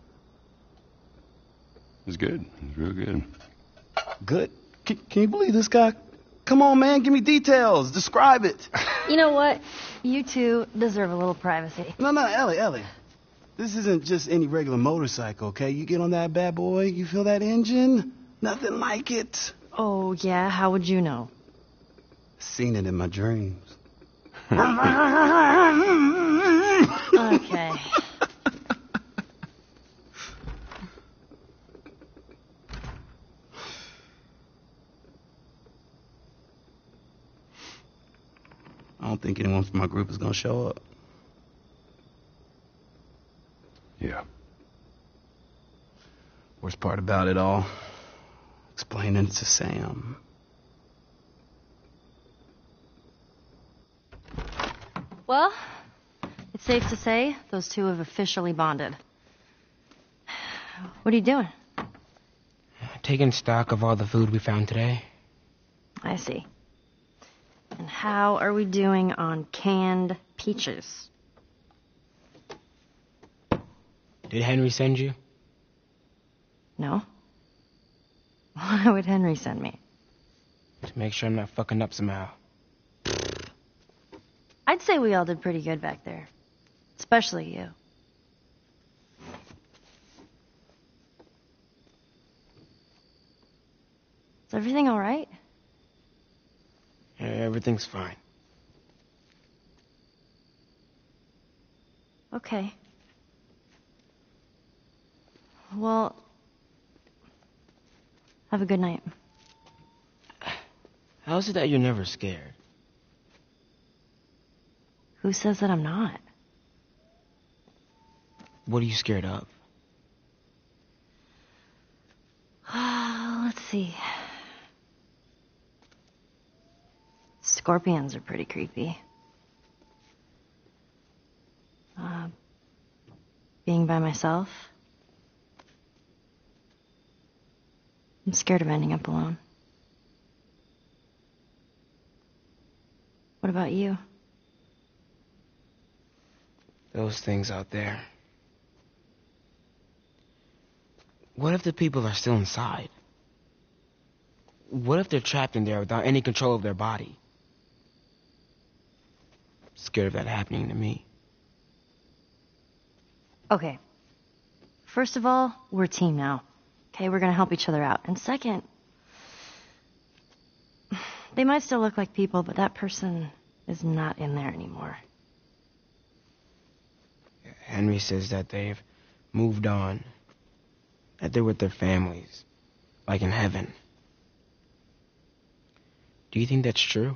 was good. It was real good. Good? Can you believe this guy? Come on, man. Give me details. Describe it. You know what? You two deserve a little privacy. No, Ellie. This isn't just any regular motorcycle, okay? You get on that bad boy, you feel that engine? Nothing like it. Oh, yeah? How would you know? Seen it in my dreams. Okay. I don't think anyone from my group is gonna show up. Yeah. Worst part about it all, explaining it to Sam. Well, it's safe to say those two have officially bonded. What are you doing? Taking stock of all the food we found today. I see. And how are we doing on canned peaches? Did Henry send you? No? Why would Henry send me? To make sure I'm not fucking up somehow. I'd say we all did pretty good back there. Especially you. Is everything all right? Yeah, everything's fine. Okay. Well, have a good night. How is it that you're never scared? Who says that I'm not? What are you scared of? Let's see. Scorpions are pretty creepy. Being by myself. I'm scared of ending up alone. What about you? Those things out there. What if the people are still inside? What if they're trapped in there without any control of their body? Scared of that happening to me. Okay. First of all, we're a team now. Okay, we're gonna help each other out. And second, they might still look like people, but that person is not in there anymore. Henry says that they've moved on. that they're with their families, like in heaven. Do you think that's true?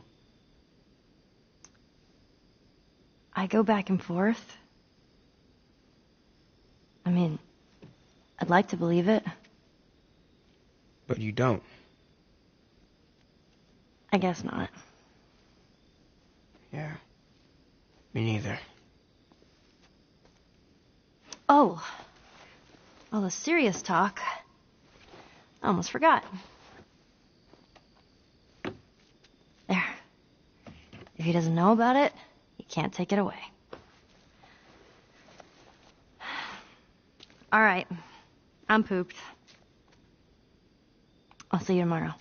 I go back and forth. I mean, I'd like to believe it. But you don't. I guess not. Yeah. Me neither. Oh. All the serious talk. I almost forgot. There. If he doesn't know about it, he can't take it away. All right. I'm pooped. I'll see you tomorrow.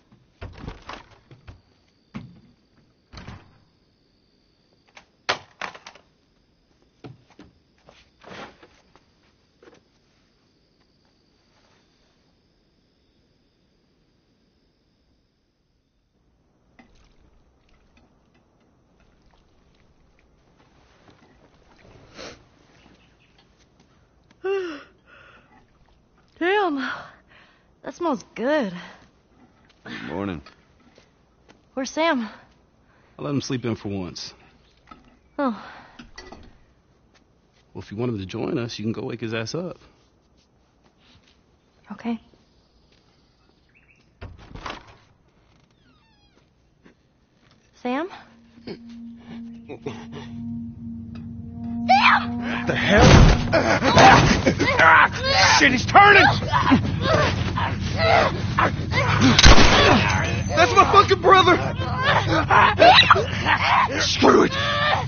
Damn, that smells good. Good morning. Where's Sam? I let him sleep in for once. Oh, Well, if you want him to join us, you can go wake his ass up. okay. Sam? What the hell? Shit, he's turning! That's my fucking brother! Screw it!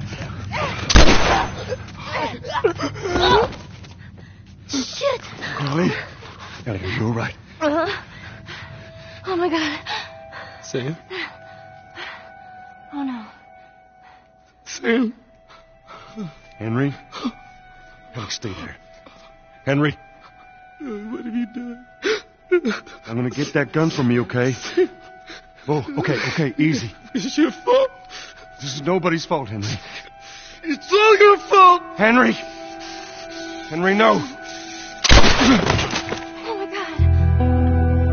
Shit! Colleen, are you all right? Oh my god. Sam? Oh no. Sam? Henry? Henry, stay there. Henry? What have you done? I'm gonna get that gun from you, okay? Oh, okay, easy. It's your fault. This is nobody's fault, Henry. It's all your fault. Henry! Henry, no! Oh my god.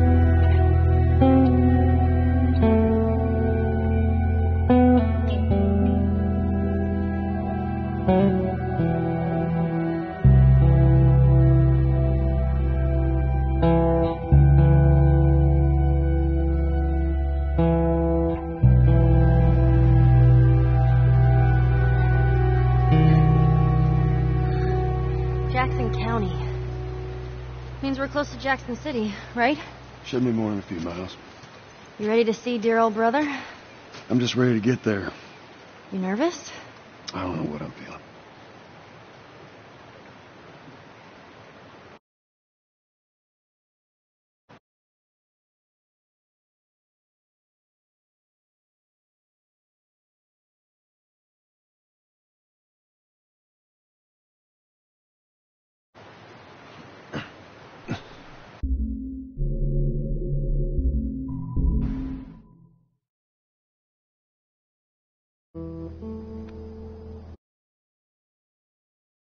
Jackson County. Means we're close to Jackson City, right? Shouldn't be more than a few miles. You ready to see dear old brother? I'm just ready to get there. You nervous? I don't know what I'm feeling.